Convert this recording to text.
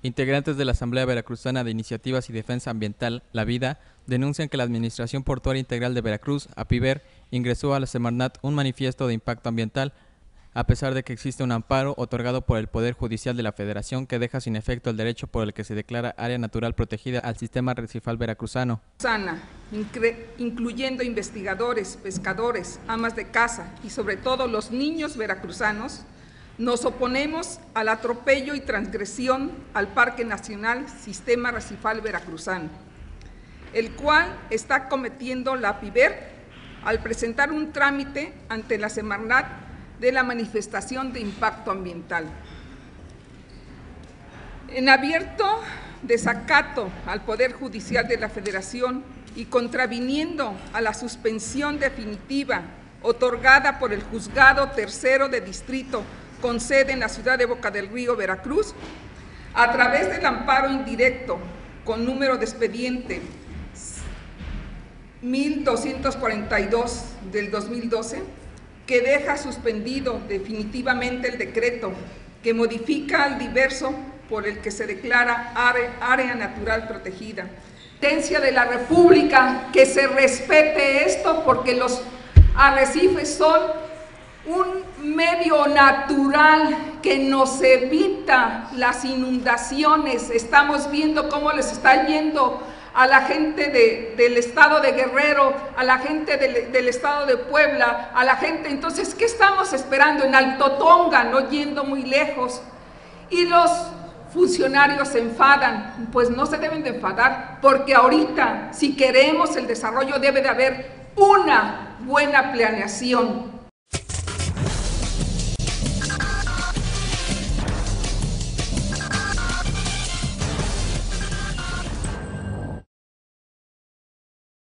Integrantes de la Asamblea Veracruzana de Iniciativas y Defensa Ambiental, La Vida, denuncian que la Administración Portuaria Integral de Veracruz, APIVER, ingresó a la Semarnat un manifiesto de impacto ambiental, a pesar de que existe un amparo otorgado por el Poder Judicial de la Federación que deja sin efecto el derecho por el que se declara área natural protegida al sistema arrecifal veracruzano. Incluyendo investigadores, pescadores, amas de casa y sobre todo los niños veracruzanos, nos oponemos al atropello y transgresión al Parque Nacional Sistema Arrecifal Veracruzano, el cual está cometiendo la APIVER al presentar un trámite ante la Semarnat de la manifestación de impacto ambiental. En abierto desacato al Poder Judicial de la Federación y contraviniendo a la suspensión definitiva otorgada por el Juzgado Tercero de Distrito con sede en la ciudad de Boca del Río, Veracruz, a través del amparo indirecto con número de expediente 1242 del 2012, que deja suspendido definitivamente el decreto que modifica el diverso por el que se declara área natural protegida. Sentencia de la República, que se respete esto, porque los arrecifes son un medio natural que nos evita las inundaciones. Estamos viendo cómo les está yendo a la gente del estado de Guerrero, a la gente del estado de Puebla, a la gente. Entonces, ¿qué estamos esperando? En Alto Tonga, no yendo muy lejos. Y los funcionarios se enfadan. Pues no se deben de enfadar, porque ahorita, si queremos el desarrollo, debe de haber una buena planeación.